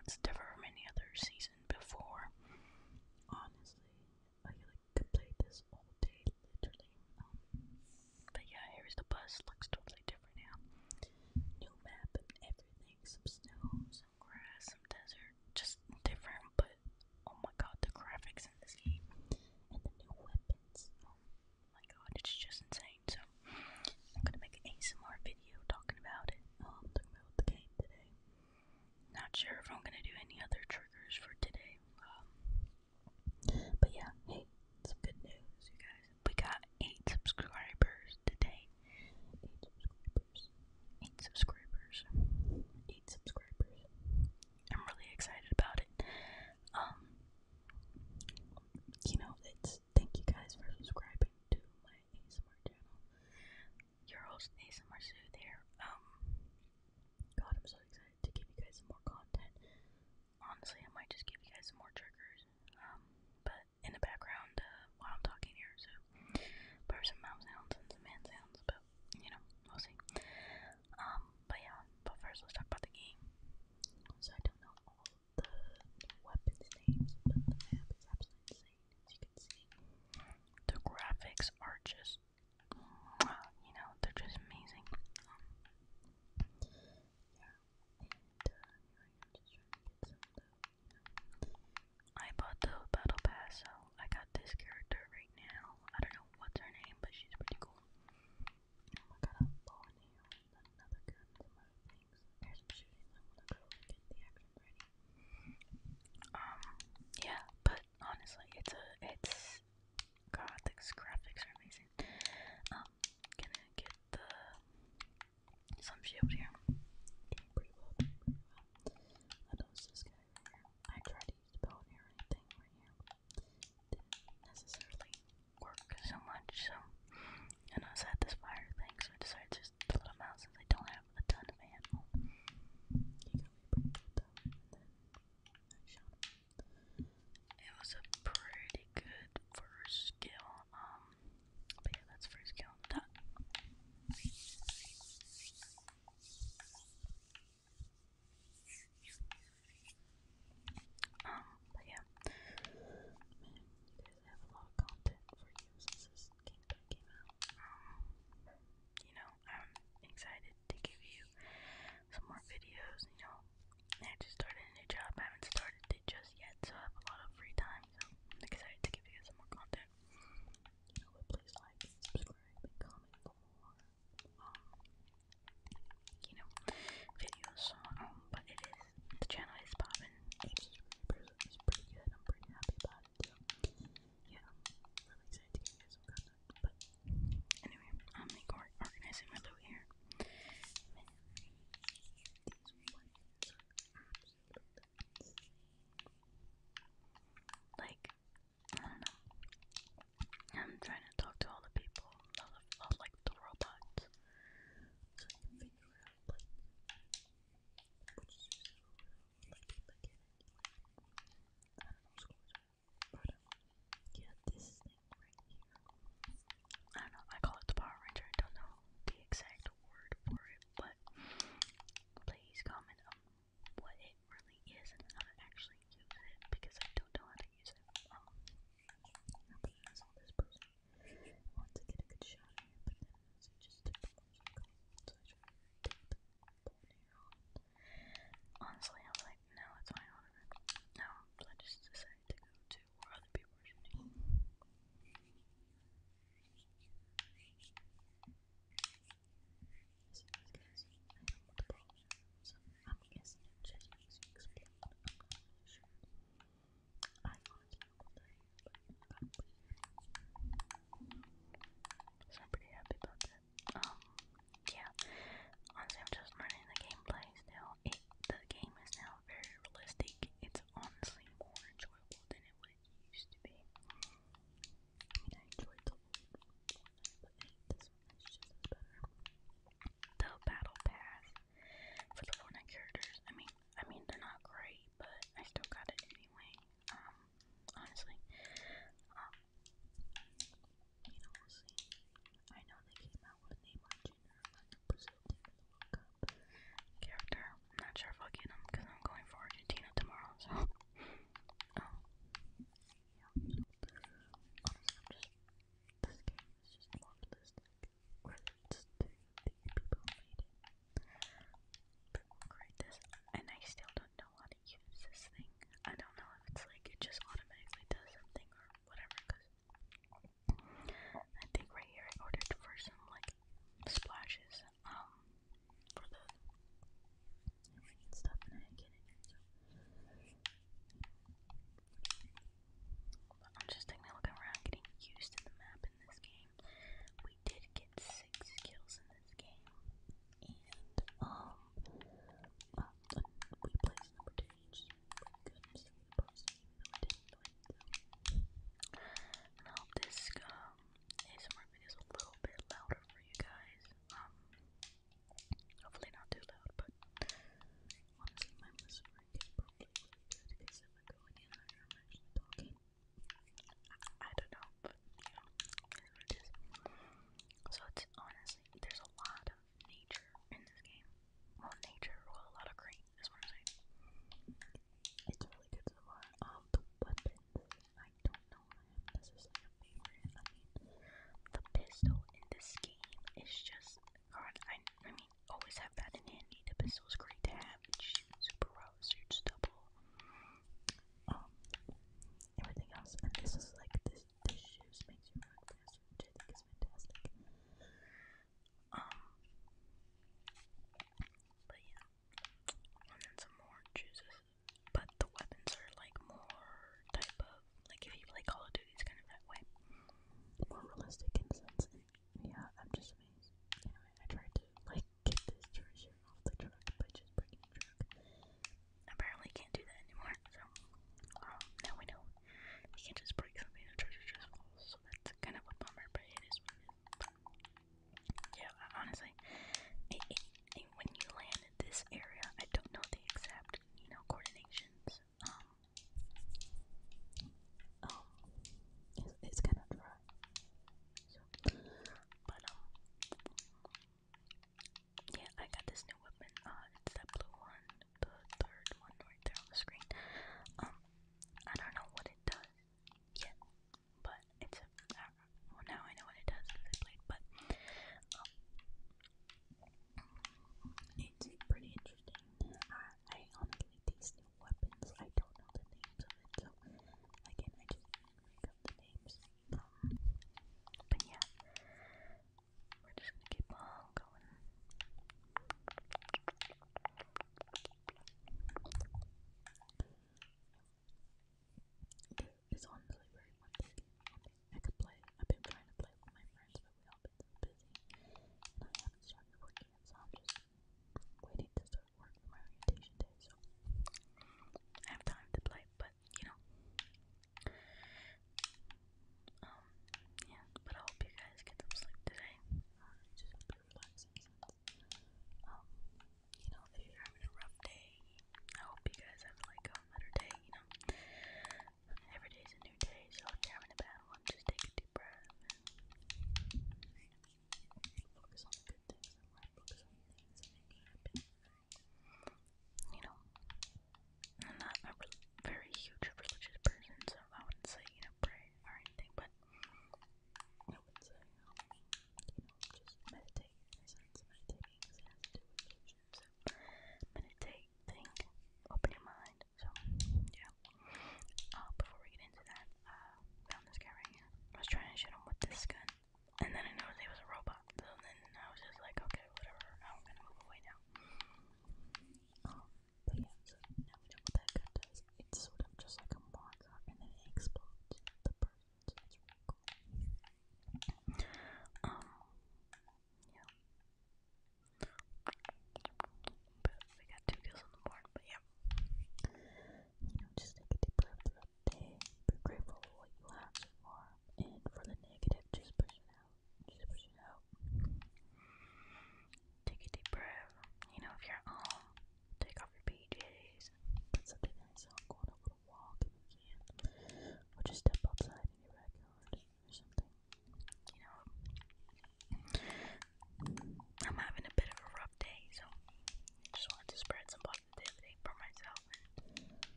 That's different from any other season before. Honestly, I could play this all day, literally. But yeah, here's the bus. Looks totally different now. New map and everything. Some snow, some grass, some desert. Just different, but oh my god, the graphics in this game. And the new weapons. Oh my god, it's just insane. So, I'm gonna make an ASMR video talking about it. Talking about the game today. Not sure if I'm gonna do any other triggers for today. But yeah, hey, some good news, you guys. We got 8 subscribers today. 8 subscribers. 8 subscribers. I'm really excited about it. You know, thank you guys for subscribing to my ASMR channel. Your host ASMR Sue there. God, I'm so excited to give you guys some more content. Honestly, I might just give you guys some more triggers. But in the background, while I'm talking here, so probably some mouse sounds and some man sounds, but you know, we'll see. But yeah, but first let's talk about the game. So I don't know all the weapons names, but the map is absolutely insane, as you can see. The graphics are just, you know, they're just amazing. Yeah, and here I am just trying to get some loot. I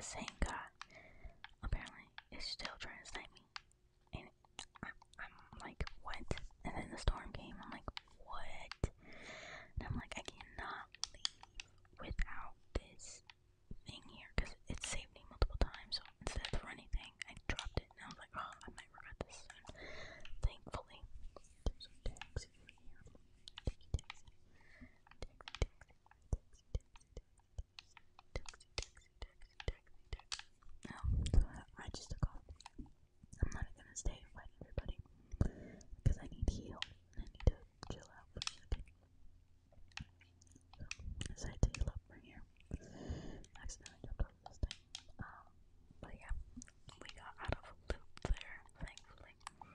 the same guy apparently is still trying to snipe me. And I'm like, what? And then the storm came. I'm like, what? And I'm like, I cannot leave without this thing here because it saved me multiple times. So instead of the running thing, I dropped it. And I was like, oh, I might regret this soon. Thankfully, there's a taxi right here. I just took off. I'm not gonna stay and fight everybody because I need to heal and I need to chill out for a second. So, I decided to heal up right here. Accidentally jumped over this thing. But yeah, we got out of a loop there, thankfully.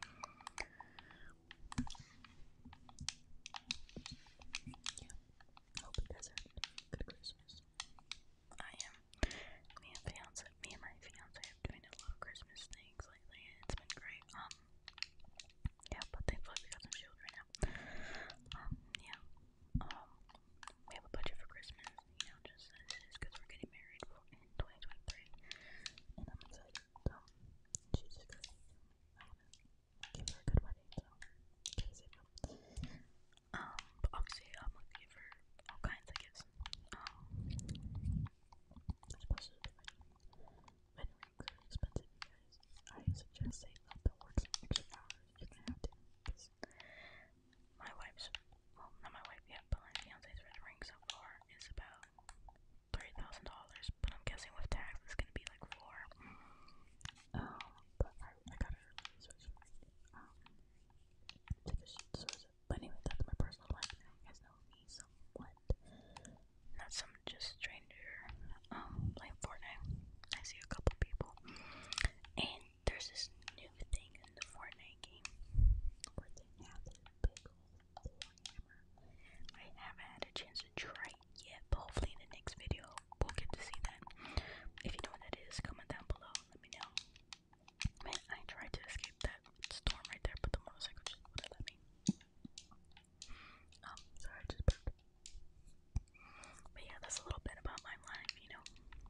Yeah, I hope you guys are having a good Christmas. I am. Me and my fiance have been doing a lot of Christmas things lately, and it's been great. Yeah, but thankfully we got some shield right now. Yeah. We have a budget for Christmas, you know, just as is, because we're getting married in 2023, and I'm excited. She's just great. I wanna give her a good wedding, so gotta save up. But obviously I'm gonna give her all kinds of gifts. Especially the wedding rings are expensive, you guys. I suggest saving up and work some extra hours if you're gonna have to, because my wife's, well, not my wife yet, but my fiance's wedding ring so far is about $3,000, but I'm guessing with tax it's gonna be like $4,000. But I got her a Swiss ring. Because she deserves it. But anyway, that's my personal life now. You guys know me somewhat. Not some just stranger playing Fortnite. I see a couple people. And there's this new thing in the Fortnite game where they have this big old hammer. I haven't had a chance to try it yet, but hopefully in the next video we'll get to see that. If you know what that is, comment down below. Let me know. Man, I tried to escape that storm right there, but the motorcycle just wouldn't let me. Sorry, I just burped. But yeah, that's a little bit about my life, you know.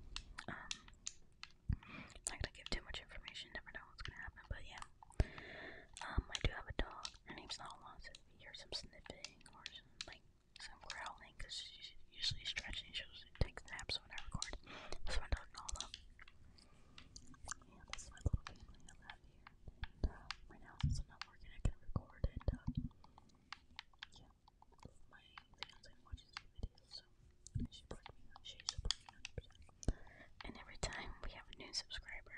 Not gonna give too much information, never know what's gonna happen, but yeah. I do have a dog. Her name's Nala, so if you hear some sniffing or some growling, because she's usually stretching, she takes naps when I record. That's my dog Nala. Yeah, this is my little family I have here. And right now, since I'm not working, I can record and yeah. My fiance watches the videos, so she supports me 100%. And every time we have a new subscriber,